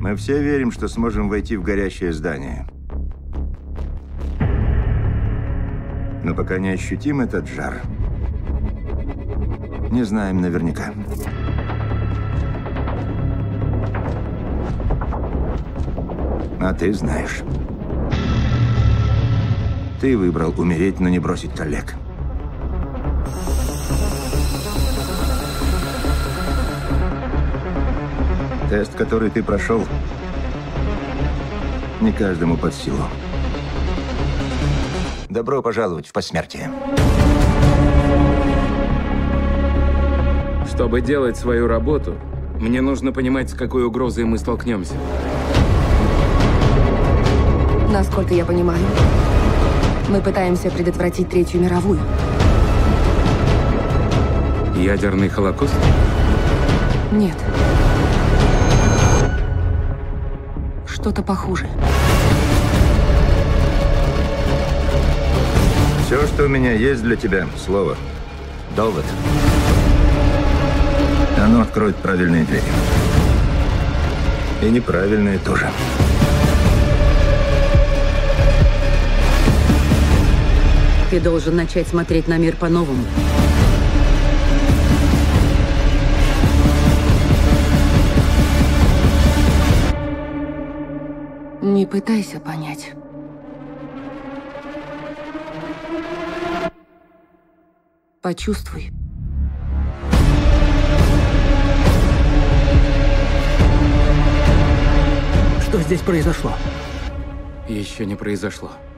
Мы все верим, что сможем войти в горящее здание. Но пока не ощутим этот жар, не знаем наверняка. А ты знаешь. Ты выбрал умереть, но не бросить коллег. Тест, который ты прошел, не каждому под силу. Добро пожаловать в посмертие. Чтобы делать свою работу, мне нужно понимать, с какой угрозой мы столкнемся. Насколько я понимаю, мы пытаемся предотвратить Третью мировую. Ядерный холокост? Нет. Что-то похуже. Все, что у меня есть для тебя, слово. Довод. Оно откроет правильные двери. И неправильные тоже. Ты должен начать смотреть на мир по-новому. Не пытайся понять. Почувствуй. Что здесь произошло? Еще не произошло.